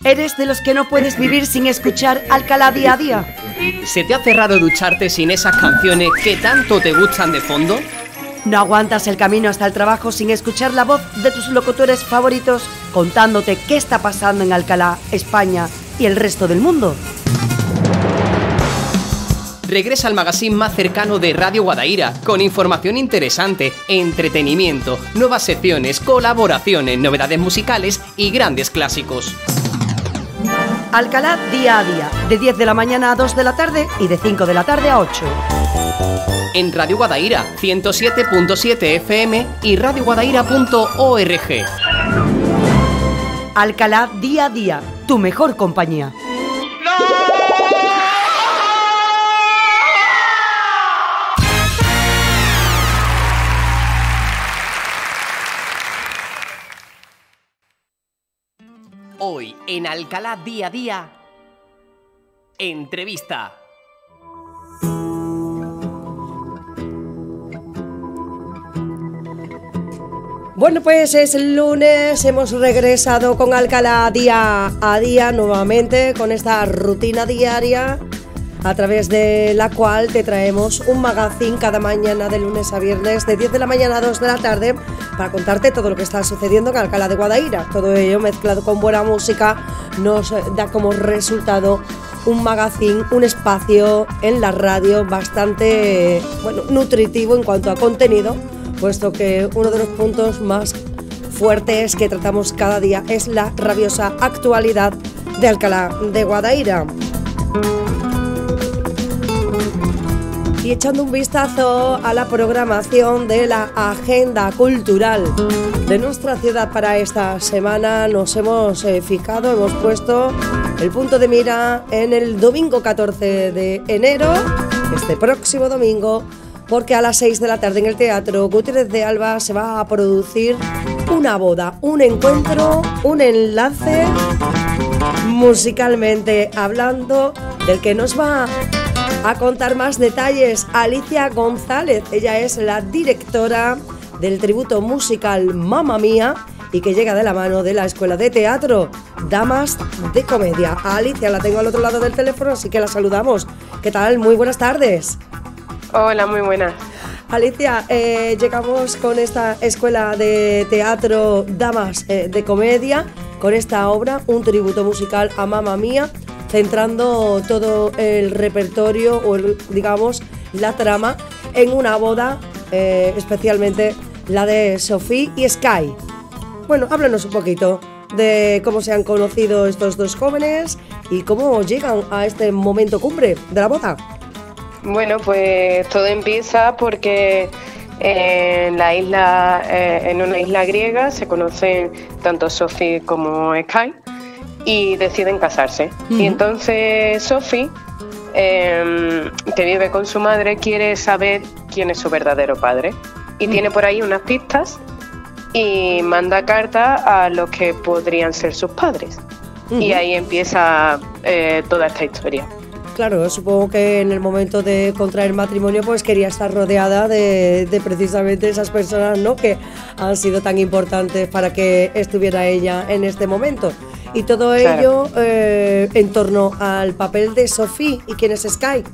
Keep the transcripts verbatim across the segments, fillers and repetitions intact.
¿Eres de los que no puedes vivir sin escuchar Alcalá día a día? ¿Se te ha cerrado ducharte sin esas canciones que tanto te gustan de fondo? ¿No aguantas el camino hasta el trabajo sin escuchar la voz de tus locutores favoritos contándote qué está pasando en Alcalá, España y el resto del mundo? Regresa al magazine más cercano de Radio Guadaira, con información interesante, entretenimiento, nuevas secciones, colaboraciones, novedades musicales y grandes clásicos. Alcalá día a día, de diez de la mañana a dos de la tarde y de cinco de la tarde a ocho. En Radio Guadaira, ciento siete punto siete F M y radio guadaira punto org. Alcalá día a día, tu mejor compañía. Hoy en Alcalá día a día, entrevista. Bueno, pues es el lunes, hemos regresado con Alcalá día a día nuevamente con esta rutina diaria a través de la cual te traemos un magazine cada mañana de lunes a viernes de diez de la mañana a dos de la tarde para contarte todo lo que está sucediendo en Alcalá de Guadaira. Todo ello mezclado con buena música nos da como resultado un magazine, un espacio en la radio bastante bueno, nutritivo en cuanto a contenido, puesto que uno de los puntos más fuertes que tratamos cada día es la rabiosa actualidad de Alcalá de Guadaira. Y echando un vistazo a la programación de la agenda cultural de nuestra ciudad para esta semana, nos hemos eh, fijado, hemos puesto el punto de mira en el domingo catorce de enero, este próximo domingo, porque a las seis de la tarde en el Teatro Gutiérrez de Alba se va a producir una boda, un encuentro, un enlace musicalmente hablando, del que nos va a contar más detalles Alicia González. Ella es la directora del tributo musical Mamma Mía y que llega de la mano de la Escuela de Teatro Damas de Comedia. A Alicia la tengo al otro lado del teléfono, así que la saludamos. ¿Qué tal? Muy buenas tardes. Hola, muy buenas. Alicia, eh, llegamos con esta Escuela de Teatro Damas eh, de Comedia, con esta obra, un tributo musical a Mamma Mía, centrando todo el repertorio o el, digamos la trama en una boda, eh, especialmente la de Sophie y Sky. Bueno, háblanos un poquito de cómo se han conocido estos dos jóvenes y cómo llegan a este momento cumbre de la boda. Bueno, pues todo empieza porque en la isla, eh, en una isla griega se conocen tanto Sophie como Sky y deciden casarse. Uh-huh. Y entonces Sophie, eh, que vive con su madre, quiere saber quién es su verdadero padre. Y uh-huh. tiene por ahí unas pistas y manda cartas a los que podrían ser sus padres. Uh-huh. Y ahí empieza eh, toda esta historia. Claro, supongo que en el momento de contraer matrimonio pues quería estar rodeada de, de precisamente esas personas, ¿no?, que han sido tan importantes para que estuviera ella en este momento. Y todo claro. ello eh, en torno al papel de Sophie. ¿Y quién es Sky?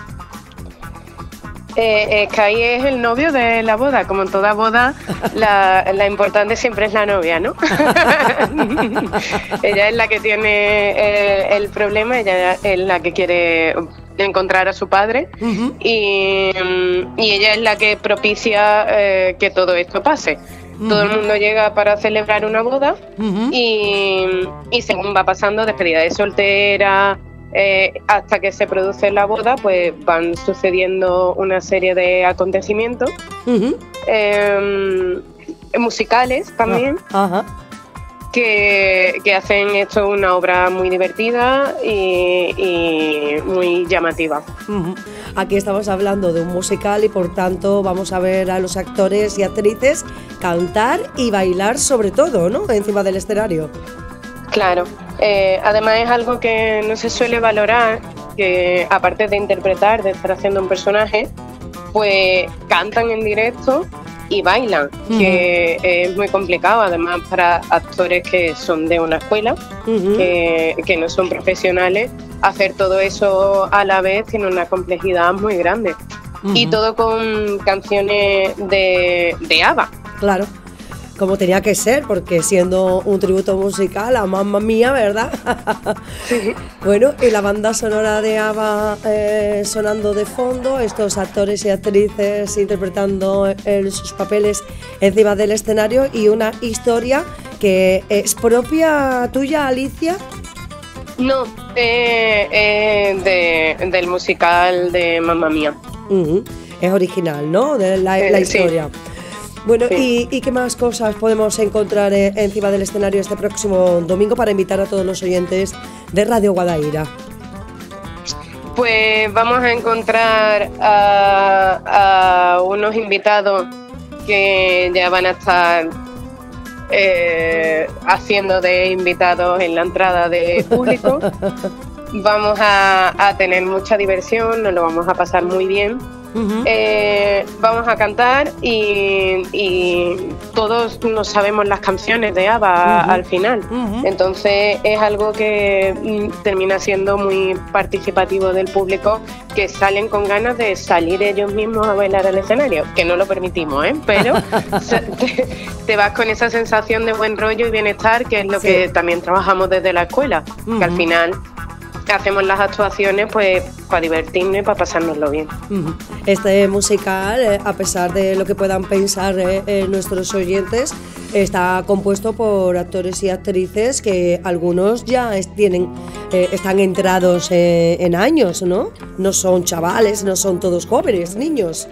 Eh, eh, Sky es el novio de la boda. Como en toda boda, la, la importante siempre es la novia, ¿no? Ella es la que tiene eh, el problema, ella es la que quiere encontrar a su padre. Uh-huh. y, y ella es la que propicia eh, que todo esto pase. Uh-huh. Todo el mundo llega para celebrar una boda. Uh-huh. y, y según va pasando despedida de soltera, eh, hasta que se produce la boda, pues van sucediendo una serie de acontecimientos. Uh-huh. eh, musicales también. Uh-huh. que, que hacen esto una obra muy divertida y, y muy llamativa. Uh-huh. Aquí estamos hablando de un musical y por tanto vamos a ver a los actores y actrices cantar y bailar sobre todo, ¿no?, encima del escenario. Claro, eh, además es algo que no se suele valorar, que aparte de interpretar, de estar haciendo un personaje, pues cantan en directo y bailan, uh-huh. que es muy complicado, además para actores que son de una escuela, uh-huh. que, que no son profesionales, hacer todo eso a la vez tiene una complejidad muy grande. Uh-huh. Y todo con canciones de, de ABBA. Claro, como tenía que ser, porque siendo un tributo musical a Mamma Mía, ¿verdad? Sí. Bueno, y la banda sonora de ABBA eh, sonando de fondo, estos actores y actrices interpretando el, sus papeles encima del escenario, y una historia que es propia tuya, Alicia. No, eh, eh, de, del musical de Mamma Mía. Uh-huh. Es original, ¿no? De la, eh, la historia. Sí. Bueno, sí. ¿y, ¿y qué más cosas podemos encontrar eh, encima del escenario este próximo domingo para invitar a todos los oyentes de Radio Guadaira? Pues vamos a encontrar a, a unos invitados que ya van a estar eh, haciendo de invitados en la entrada de público. Vamos a, a tener mucha diversión, nos lo vamos a pasar muy bien. Uh-huh. Eh, vamos a cantar y, y todos nos sabemos las canciones de ABBA uh-huh. al final. Uh-huh. Entonces es algo que mm, termina siendo muy participativo del público, que salen con ganas de salir ellos mismos a bailar al escenario, que no lo permitimos, ¿eh? Pero te, te vas con esa sensación de buen rollo y bienestar, que es lo sí. que también trabajamos desde la escuela, uh-huh. que al final hacemos las actuaciones pues para divertirnos y para pasárnoslo bien. Este musical, eh, a pesar de lo que puedan pensar eh, eh, nuestros oyentes, está compuesto por actores y actrices que algunos ya es, tienen, eh, están entrados eh, en años, ¿no? No son chavales, no son todos jóvenes, niños.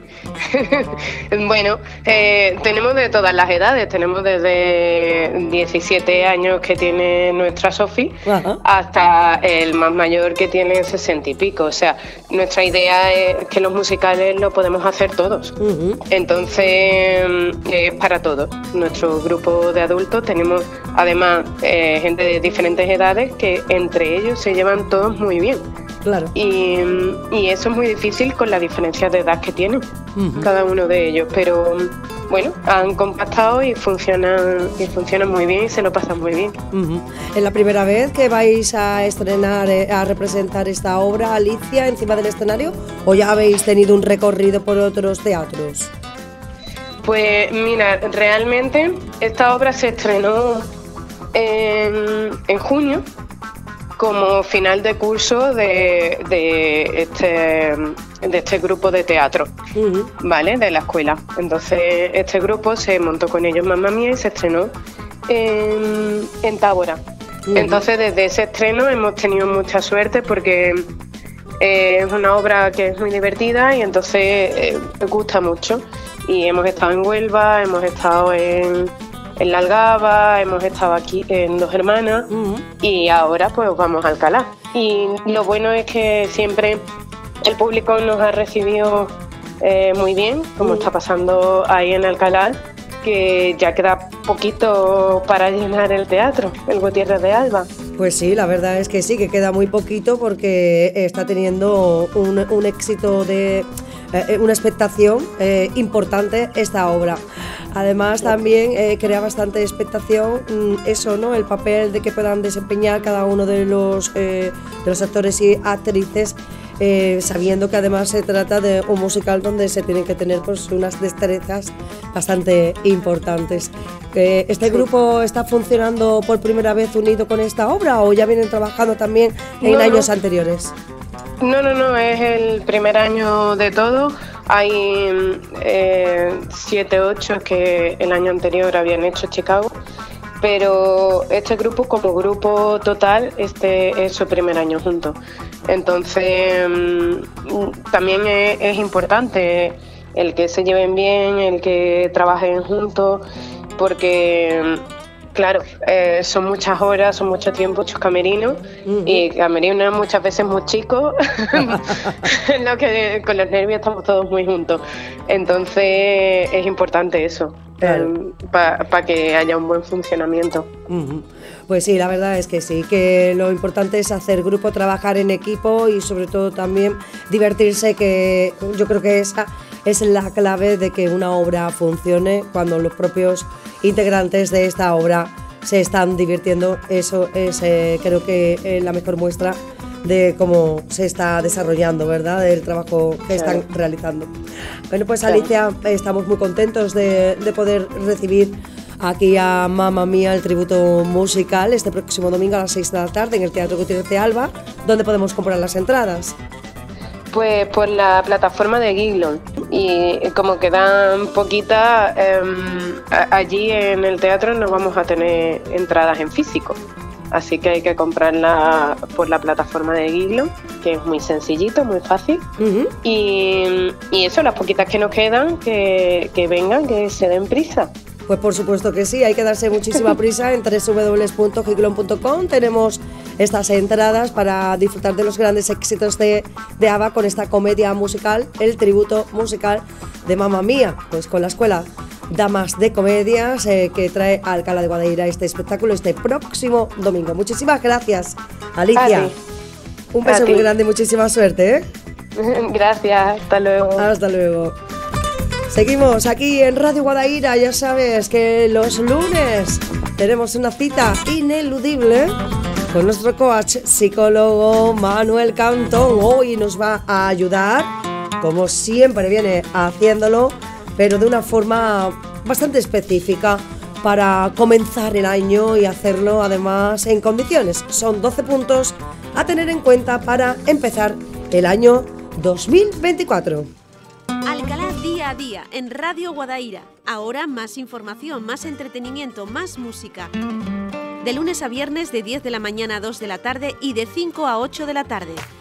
Bueno, eh, tenemos de todas las edades, tenemos desde diecisiete años que tiene nuestra Sofi hasta el más mayor que tiene sesenta y pico, o sea, nuestra idea es que los musicales lo podemos hacer todos, uh-huh. entonces es eh, para todos. Nuestro grupo de adultos tenemos además eh, gente de diferentes edades que entre ellos se llevan todos muy bien. Claro. Y, y eso es muy difícil con la diferencia de edad que tienen uh-huh. cada uno de ellos, pero bueno, han compactado y funcionan, y funcionan muy bien y se lo pasan muy bien. Uh-huh. ¿Es la primera vez que vais a estrenar, a representar esta obra, Alicia, encima del escenario, o ya habéis tenido un recorrido por otros teatros? Pues mira, realmente esta obra se estrenó en, en junio, como final de curso de, de, este, de este grupo de teatro, uh-huh. ¿vale? De la escuela. Entonces este grupo se montó con ellos Mamma Mía y se estrenó en, en Tábora. Uh-huh. Entonces desde ese estreno hemos tenido mucha suerte porque eh, es una obra que es muy divertida y entonces eh, me gusta mucho. Y hemos estado en Huelva, hemos estado en... en La Algaba, hemos estado aquí en Dos Hermanas uh-huh. y ahora pues vamos a Alcalá. Y lo bueno es que siempre el público nos ha recibido eh, muy bien, como uh-huh. está pasando ahí en Alcalá, que ya queda poquito para llenar el teatro, el Gutiérrez de Alba. Pues sí, la verdad es que sí, que queda muy poquito porque está teniendo un, un éxito de... Eh, una expectación eh, importante esta obra. Además también eh, crea bastante expectación mm, eso, ¿no? El papel de que puedan desempeñar cada uno de los, eh, de los actores y actrices, eh, sabiendo que además se trata de un musical donde se tienen que tener pues, unas destrezas bastante importantes. Eh, ¿Este grupo está funcionando por primera vez unido con esta obra o ya vienen trabajando también en no, años no. anteriores? No, no, no, es el primer año de todo. Hay eh, siete, ocho que el año anterior habían hecho Chicago, pero este grupo como grupo total, este es su primer año juntos. Entonces también es, es importante el que se lleven bien, el que trabajen juntos, porque... Claro, eh, son muchas horas, son mucho tiempo, muchos camerinos, uh-huh. y camerinos muchas veces muy chicos, en lo que con los nervios estamos todos muy juntos. Entonces es importante eso, claro. eh, para pa que haya un buen funcionamiento. Uh-huh. Pues sí, la verdad es que sí, que lo importante es hacer grupo, trabajar en equipo y sobre todo también divertirse, que yo creo que esa es la clave de que una obra funcione cuando los propios integrantes de esta obra se están divirtiendo. Eso es eh, creo que eh, la mejor muestra de cómo se está desarrollando, ¿verdad? Del trabajo que claro. están realizando. Bueno, pues Alicia, claro. estamos muy contentos de, de poder recibir aquí a Mamma Mía, el tributo musical, este próximo domingo a las seis de la tarde en el Teatro Gutiérrez de Alba. ¿Dónde podemos comprar las entradas? Pues por la plataforma de Giglon, y como quedan poquitas, eh, allí en el teatro no vamos a tener entradas en físico, así que hay que comprarla por la plataforma de Giglon, que es muy sencillito, muy fácil. Uh-huh. y, y eso, las poquitas que nos quedan, que, que vengan, que se den prisa. Pues por supuesto que sí, hay que darse muchísima prisa. En doble u doble u doble u punto giglon punto com tenemos estas entradas para disfrutar de los grandes éxitos de, de ABBA con esta comedia musical, el tributo musical de Mamma Mía, pues con la Escuela Damas de Comedias eh, que trae a Alcalá de Guadaira este espectáculo este próximo domingo. Muchísimas gracias, Alicia. Un beso muy grande y muchísima suerte, ¿eh? Gracias, hasta luego. Hasta luego. Seguimos aquí en Radio Guadaira. Ya sabes que los lunes tenemos una cita ineludible con nuestro coach psicólogo Manuel Cantón. Hoy nos va a ayudar, como siempre viene haciéndolo, pero de una forma bastante específica para comenzar el año y hacerlo además en condiciones. Son doce puntos a tener en cuenta para empezar el año dos mil veinticuatro. Alcalá día a día en Radio Guadaira. Ahora más información, más entretenimiento, más música. De lunes a viernes de diez de la mañana a dos de la tarde y de cinco a ocho de la tarde.